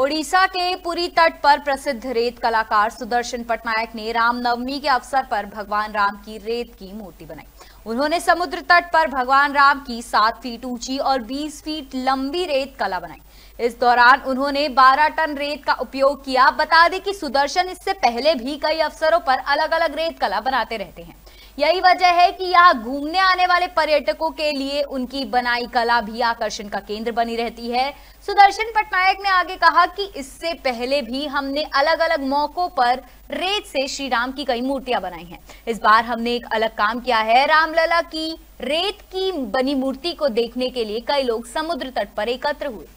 ओडिशा के पुरी तट पर प्रसिद्ध रेत कलाकार सुदर्शन पटनायक ने रामनवमी के अवसर पर भगवान राम की रेत की मूर्ति बनाई। उन्होंने समुद्र तट पर भगवान राम की 7 फीट ऊंची और 20 फीट लंबी रेत कला बनाई। इस दौरान उन्होंने 12 टन रेत का उपयोग किया। बता दें कि सुदर्शन इससे पहले भी कई अवसरों पर अलग अलग रेत कला बनाते रहते हैं। यही वजह है कि यहाँ घूमने आने वाले पर्यटकों के लिए उनकी बनाई कला भी आकर्षण का केंद्र बनी रहती है। सुदर्शन पटनायक ने आगे कहा कि इससे पहले भी हमने अलग अलग मौकों पर रेत से श्री राम की कई मूर्तियां बनाई हैं। इस बार हमने एक अलग काम किया है। रामलला की रेत की बनी मूर्ति को देखने के लिए कई लोग समुद्र तट पर एकत्र हुए।